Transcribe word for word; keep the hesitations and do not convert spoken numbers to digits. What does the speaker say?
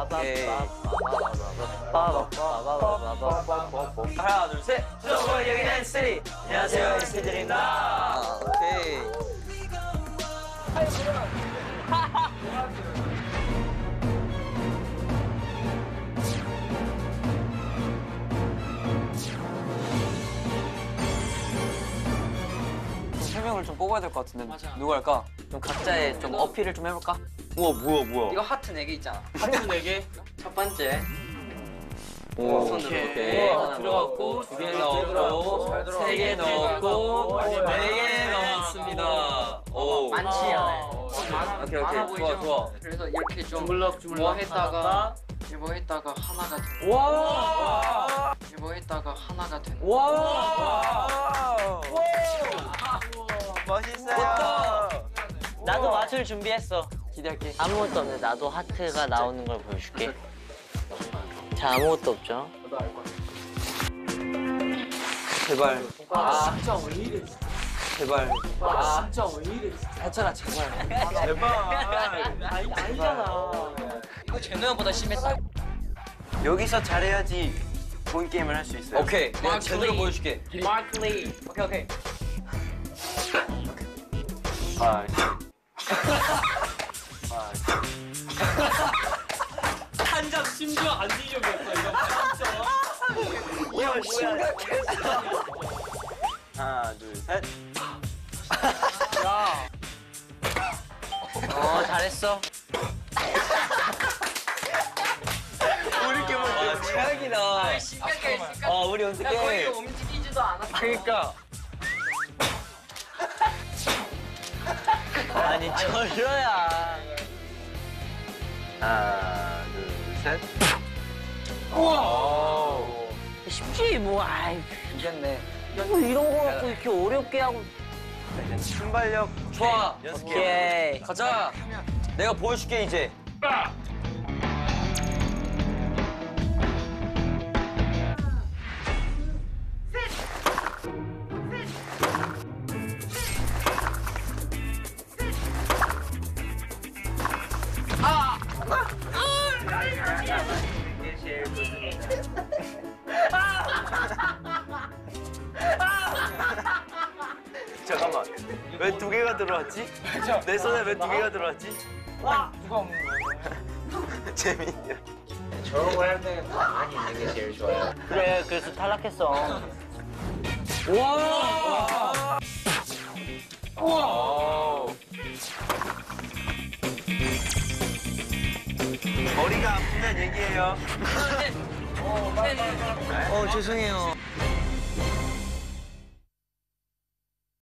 하나, 둘, 셋. 저번 여기 엔시티. 안녕하세요, 엔시티들입니다. 오케이. 세 명을 좀 뽑아야 될 것 같은데. 맞아. 누구 할까? 좀 각자의 좀 어필을 좀 해볼까? 우와, 뭐야, 뭐야. 이거 하트 네 개 있잖아. 하트 네 개? 첫 번째. 오, 손으로 오케이. 하나 들어갔고, 두 개 넣었고, 세 개 넣었고, 네 개 넣었습니다. 오. 많지 않아요. 오케이, 오케이. 좋아, 좋아. 그래서 이렇게 좀 주물럭, 주물럭 뭐 했다가 뭐 했다가 하나가 된 거. 와! 뭐 했다가 하나가 된 거. 와! 멋있어요. 나도 맛을 준비했어. 기대할게. 아무것도 없네. 나도 하트가 나오는 걸 보여줄게. 자, 아무것도 없죠? 제발. 아, 진짜 왜 이래? 제발. 아, 진짜 왜 이래? 했잖아, 제발. 제발. 아니, 아니잖아. 이거 제노 형보다 심했다. 여기서 잘해야지 본 게임을 할 수 있어요. 오케이, 내가 제대로 보여줄게. 마크 리. 오케이, 오케이. 아, 한장 심지어 안 뒤적였어, 이거. 이거 심각했어. 하나, 둘, 셋. 야. 어, 잘했어. 우리 게임 와, 최악이다. 심각해, 심각해. 어, 우리 어떡해. 거의 움직이지도 않았어. 그러니까. 아니, 절로야. 하나, 둘, 셋. 우와. 쉽지, 뭐. 아이, 이겼네. 뭐 이런 거 갖고 이렇게 어렵게 하고. 순발력. 좋아. 여섯 개. 오케이. 가자. 내가 보여줄게, 이제. 잠깐만. 왜 두 개가 들어왔지? 내 손에 왜 두 개가 들어왔지? 누가 없는 거야? 재민이야. 저런 거 할 때는 가만히 있는 게 제일 좋아요. 그래, 그래서 탈락했어. 와. 우와. 머리가 아프면 얘기해요. 어, 죄송해요.